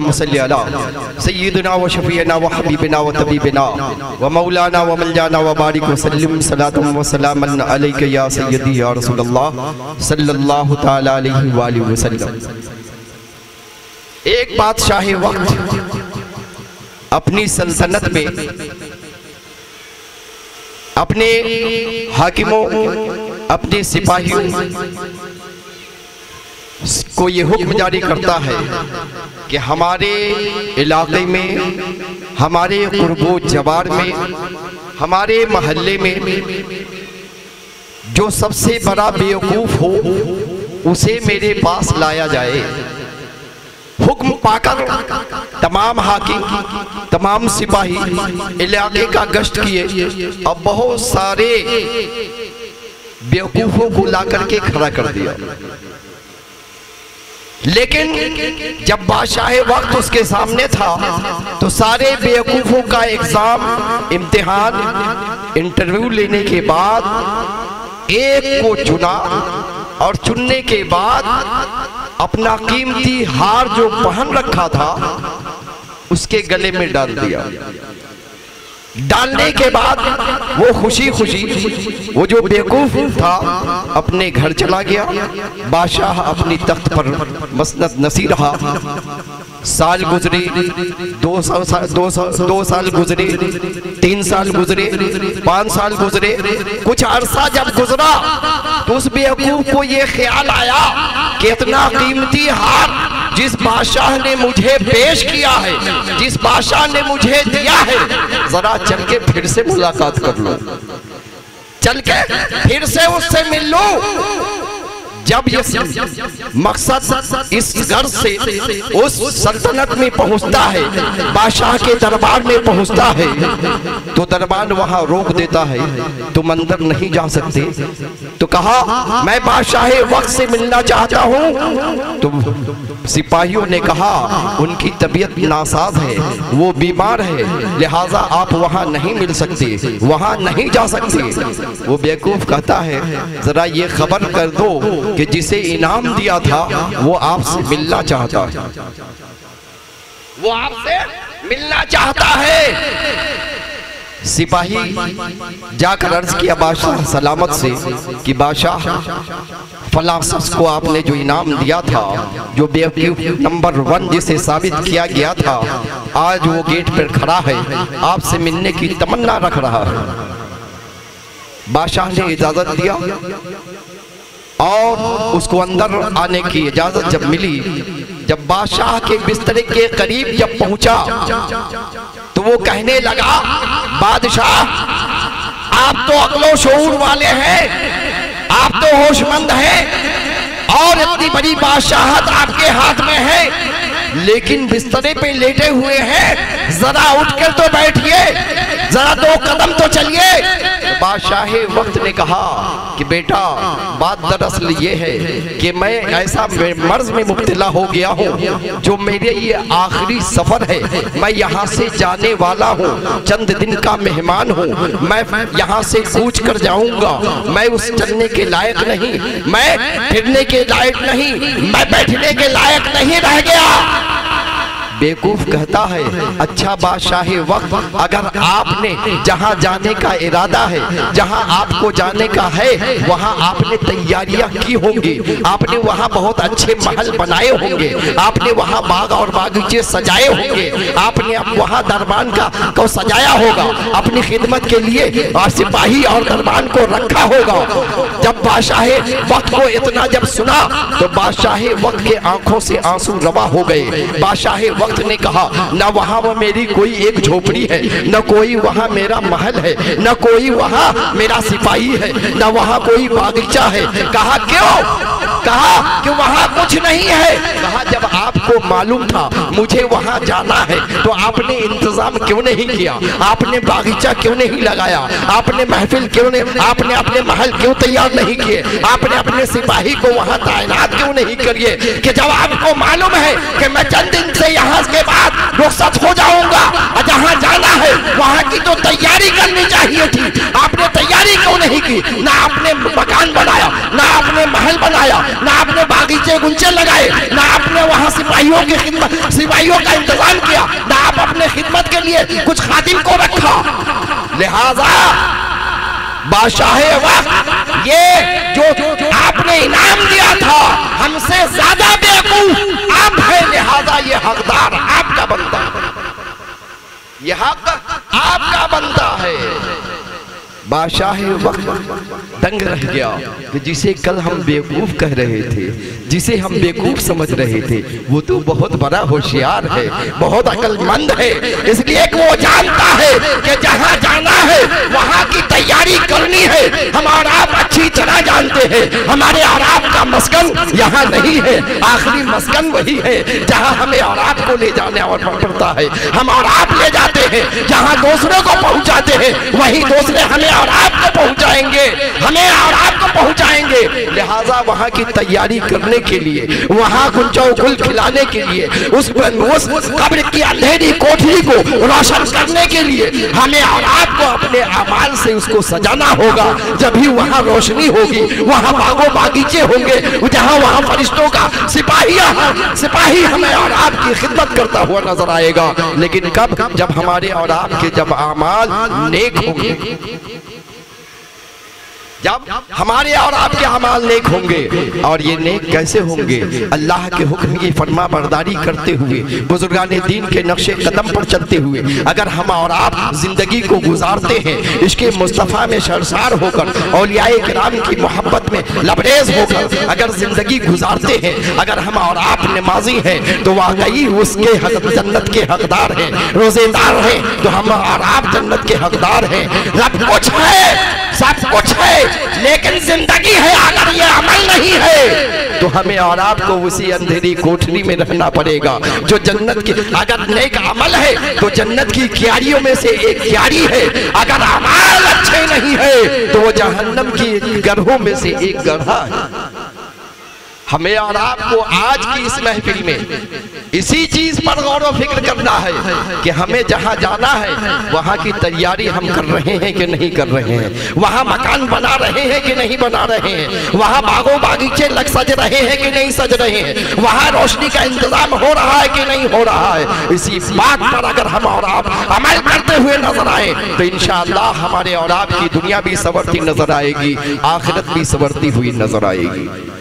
अल्लाहुम्मा सल्ली अला सय्यिदिना व शफीना व हबीबिना व तबीबिना व मौलाना व मलजाना व बारिक व सल्लिम सलातम व सलामन अलैका या सय्यदी या रसूलल्लाह सल्लल्लाहु तआला अलैहि व आलिहि वसल्लम। एक बादशाह वक्त अपनी सल्तनत में अपने हाकिमों, अपने सिपाहियों को ये हुक्म जारी करता है कि हमारे इलाके में, हमारे कुर्बो जवार में, हमारे मोहल्ले में जो सबसे बड़ा बेवकूफ हो उसे मेरे पास लाया जाए। हुक्म पाकर तमाम हाकिम, तमाम सिपाही इलाके का गश्त किए। अब बहुत सारे बेवकूफों को ला करके खड़ा कर दिया, लेकिन जब बादशाह वक्त उसके सामने था तो सारे बेवकूफों का एग्जाम, इम्तिहान, इंटरव्यू लेने के बाद एक को चुना और चुनने के बाद अपना कीमती हार जो पहन रखा था उसके गले में डाल दिया। डालने के बाद वो खुशी खुशी, वो जो बेवकूफ था अपने घर चला गया। बादशाह अपनी तख्त पर मसनद नसी रहा। साल गुजरे, 2 साल गुजरे, 3 साल गुजरे, 5 साल गुजरे। कुछ अरसा जब गुजरा तो उस बेवकूफ को ये ख्याल आया कि इतना कीमती हार जिस बादशाह ने मुझे पेश किया है, जिस बादशाह ने मुझे दिया है, जरा चल के फिर से मुलाकात कर लो, चल के फिर से उससे मिल लो। जब ये मकसद इस घर से उस सल्तनत में पहुंचता है, बादशाह के दरबार में पहुंचता है, तो दरबार वहां रोक देता है, तुम अंदर नहीं जा सकते। तो कहा मैं बादशाह वक्त से मिलना चाहता हूं। तो सिपाहियों ने कहा उनकी तबीयत नासाज है, वो बीमार है, लिहाजा आप वहां नहीं मिल सकते, वहां नहीं जा सकते। वो बेवकूफ कहता है जरा ये खबर कर दो कि जिसे इनाम दिया था वो आपसे मिलना चाहता है, वो आपसे मिलना चाहता है। सिपाही जाकर अर्ज किया बादशाह सलामत से कि बादशाह फला शख्स को आपने जो इनाम दिया था, जो बेवकूफ नंबर 1 जिसे साबित किया गया था, आज वो गेट पर खड़ा है, आपसे मिलने की तमन्ना रख रहा है। बादशाह ने इजाजत दिया और उसको अंदर आने की इजाजत जब मिली, जब बादशाह के बिस्तर के करीब जब पहुंचा तो वो कहने लगा बादशाह आप तो अक्लो शऊर वाले हैं, आप तो होशमंद हैं और इतनी बड़ी बादशाहत आपके हाथ में है, लेकिन बिस्तरे पे लेटे हुए हैं, जरा उठकर तो बैठिए, जरा 2 कदम तो चलिए। बादशाह वक्त ने कहा कि बेटा बात दरअसल ये है कि मैं ऐसा मर्ज में मुब्तला हो गया हूँ जो मेरे ये आखिरी सफर है, मैं यहाँ से जाने वाला हूँ, चंद दिन का मेहमान हूँ, मैं यहाँ से कूच कर जाऊंगा, मैं उस चलने के लायक नहीं, मैं फिरने के लायक नहीं, मैं बैठने के लायक नहीं रह गया। बेवकूफ कहता है अच्छा बादशाह वक्त, अगर आपने जहां जाने का इरादा है, जहां आपको जाने का है, वहां आपने तैयारियां की होंगी, आपने वहां बहुत अच्छे महल बनाए होंगे, आपने वहां बाग और बागीचे सजाए होंगे, आपने वहां दरबान को सजाया होगा, अपनी खिदमत के लिए और सिपाही और दरबान को रखा होगा। जब बादशाह वक्त को इतना जब सुना तो बादशाह वक्त के आंखों से आंसू रवा हो गए। बादशाह वक्त ने कहा न वहां वो मेरी कोई एक झोपड़ी है, न कोई वहां मेरा महल है, न कोई वहां मेरा सिपाही है, न वहां कोई बागीचा है। कहा क्यों? कहा कि वहां कुछ नहीं है। कहा जब आपको मालूम था मुझे वहां जाना है तो आपने इंतजाम क्यों नहीं किया, आपने बागीचा क्यों नहीं लगाया, आपने महफिल क्यों नहीं, आपने अपने महल क्यों तैयार नहीं किए, आपने अपने सिपाही को वहां तैनात क्यों नहीं करिए कि जब आपको मालूम है कि मैं चंद दिन से यहाँ के बाद रुखसत हो जाऊंगा, जहाँ जाना है वहाँ की तो तैयारी करनी चाहिए थी, आपने तैयारी क्यों नहीं की? ना आपने मकान बनाया, ना आपने आपने महल बनाया, ना आपने बागीचे गुंचे लगाए, ना आपने वहां सिपाहियों का इंतजाम किया, ना आप अपने खिदमत के लिए कुछ खादिम को रखा। लिहाजा बादशाह वक्त ये जो आपने इनाम दिया था हमसे ज्यादा बेवकूफ आप है, लिहाजा ये हकदार आपका बनता है, ये हक आपका बनता है। बादशाह वक्त दंग रह गया कि जिसे कल हम बेवकूफ कह रहे थे, जिसे हम बेवकूफ समझ रहे थे, वो तो बहुत बड़ा होशियार है, बहुत अक्लमंद है। इसलिए कि वो जानता है कि जहां जाना है वहां की तैयारी करनी है। हम और आप अच्छी तरह जानते हैं हमारे और आपका मस्कन यहाँ नहीं है, आखिरी मस्कन वही है जहां हमें और आपको ले जाने और पड़ता है। हम और आप ले जाते हैं जहां दूसरों को पहुंचाते हैं, वही दूसरे हमें और आपको पहुंचाएंगे, हमें और आपको पहुंचाएंगे। लिहाजा वहां की तैयारी करने के लिए, वहां गुंजो गुल खिलाने के लिए, उस कब्र की अंधेरी कोठरी को रोशन करने के लिए हमें और आपको अपने अमाल से उसको सजाना होगा। जब भी वहां रोशनी होगी, वहां बागो बागीचे होंगे, जहां वहां फरिश्तों का सिपाही हमें और आपकी खिदमत करता हुआ नजर आएगा। लेकिन कब? जब हमारे और आपके जब अमाल नेक होंगे, जब हमारे और आपके अमाल नेक होंगे। और ये नेक कैसे होंगे? अल्लाह के हुक्म की फरमा बरदारी करते हुए, बुजुर्गाने दीन के नक्शे कदम पर चलते हुए अगर हम और आप जिंदगी को गुजारते हैं, इसके मुस्तफ़ा में शर्मसार होकर, औलियाए किराम की मोहब्बत में लबरेज होकर अगर जिंदगी गुजारते हैं, अगर हम और आप नमाजी हैं तो वाकई उसके जन्नत के हकदार हैं। रोजेदार हैं तो हम और आप जन्नत के हकदार हैं। सब कुछ है, सब कुछ है, लेकिन जिंदगी है अगर ये अमल नहीं है तो हमें और आपको उसी अंधेरी कोठरी में रहना पड़ेगा। जो जन्नत की अगर नेक अमल है तो जन्नत की क्यारियों में से एक क्यारी है, अगर अमल अच्छे नहीं है तो वो जहन्नम की गढ़ों में से एक गढ़ा है। हमें और आपको आज की इस महफिल में इसी चीज पर गौर व फिक्र करना है कि हमें जहां जाना है वहां की तैयारी हम कर रहे हैं कि नहीं कर रहे हैं, वहां मकान बना रहे हैं कि नहीं बना रहे हैं, वहां बागों बागीचे सज रहे हैं कि नहीं सज रहे हैं, वहां रोशनी का इंतजाम हो रहा है कि नहीं हो रहा है। इसी बात पर अगर हम और आप अमल करते हुए नजर आए तो इंशाअल्लाह हमारे और आपकी दुनिया भी संवरती नजर आएगी, आखिरत भी संवरती हुई नजर आएगी।